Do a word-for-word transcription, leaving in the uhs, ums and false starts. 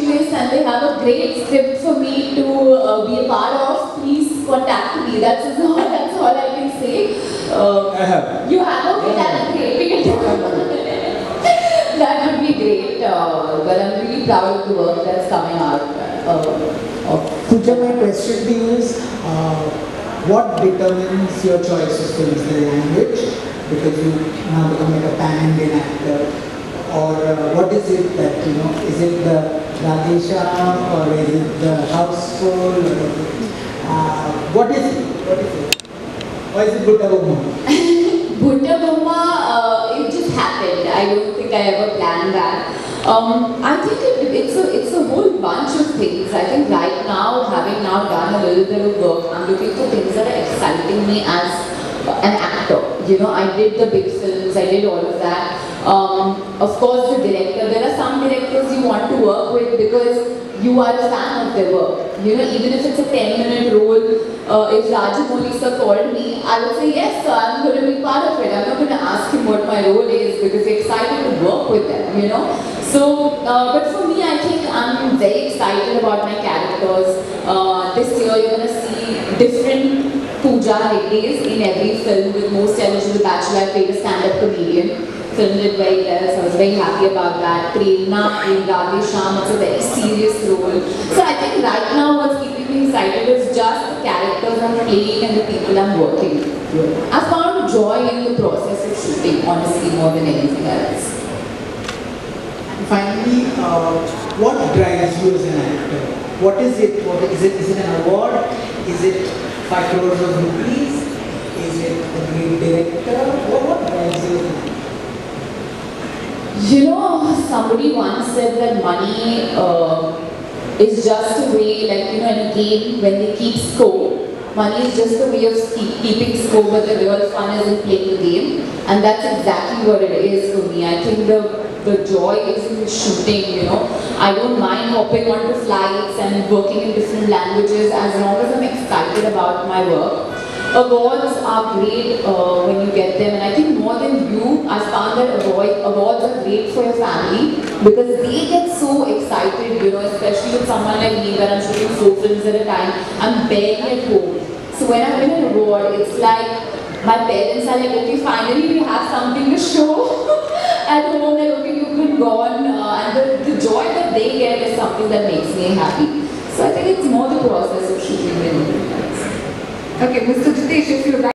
this and they have a great script for me to uh, be a part of, please contact me. That's all, that's all I can say. Uh, I have. You have? Okay, Yeah. that's great. We can That would be great. Uh, well, I'm really proud of the work that's coming out. Uh, of Pooja, my question to you is, uh, what determines your choice of films? The language, because you now become like a pan-Indian actor, or uh, what is it that, you know, is it the Radhesham, or is it the houseful, or is it, uh, what is it? What is it? Why is it Butta Bomma? Butta Bomma, uh, it just happened. I don't think I ever planned that. Um, I think it, it's a it's a whole bunch of things. I think right now, having now done a little bit of work, I'm looking for things that are exciting me as an actor. You know, I did the big films, I did all of that. Um, of course, the director. There are some directors you want to work with because you are a fan of their work. You know, even if it's a ten minute role, uh, if Rajamouli sir called me, I would say yes, sir, I'm going to be part of it. I'm not going to ask him what my role is because I'm excited to work with them. You know. So, uh, but for me, I think I'm very excited about my characters. Uh, this year, you're going to see different Pooja Hegdes in every film. With Most Eligible Bachelor, I played a stand-up comedian. Filmed it very well, so I was very happy about that. Prerna in Radhesham, it's a very serious role. So I think right now what's keeping me excited is just the characters I'm playing and the people I'm working with. I found joy in the process of shooting, honestly, more than anything else. Finally, uh, what drives you as an actor? What is it? What is it? Is it an award? Is it five crores of rupees? Is it a great director? What, what drives you as an actor? You know, somebody once said that money uh, is just a way, like, you know, in a game, when they keep score, money is just a way of keep, keeping score, but the real fun is in playing the game. And that's exactly what it is for me. I think the The joy is in shooting, you know. I don't mind hopping onto flights and working in different languages as long as I'm excited about my work. Awards are great uh, when you get them, and I think more than you, I found that award, awards are great for your family because they get so excited, you know, especially with someone like me where I'm shooting four films at a time. I'm barely at home. So when I win an award, it's like my parents are like, okay, finally we have something to show. At home, they're okay, you've been gone, uh, and the, the joy that they get is something that makes me happy. So I think it's more the process of shooting than anything else. Okay, Mister Jitesh, if you like.